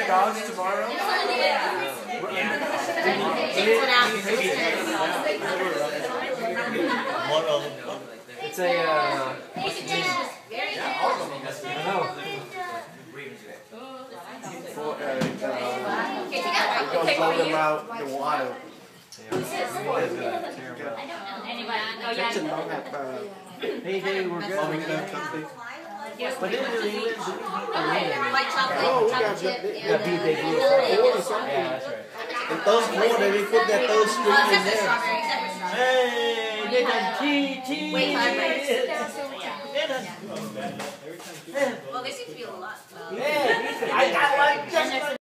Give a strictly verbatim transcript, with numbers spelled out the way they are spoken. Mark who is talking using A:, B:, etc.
A: your dogs tomorrow?
B: It's a, uh...
A: For, uh, uh, go blow them out in the water. Jackson don't have, uh,
B: Hey, they were good. But they didn't really live.
C: White chocolate,
A: oh, we got
C: chocolate chip,
A: they,
C: and
B: beef, they blew
A: four or something.
B: Yeah, that's right.
A: The third quarter, they put that third string
C: Oh,
A: in
C: except for
A: there.
C: strawberry, except for strawberry.
B: Hey, they got cheese, cheese.
C: Wait till I break.
B: Yeah.
C: Well, there seems to be a lot.
B: Yeah, I got one just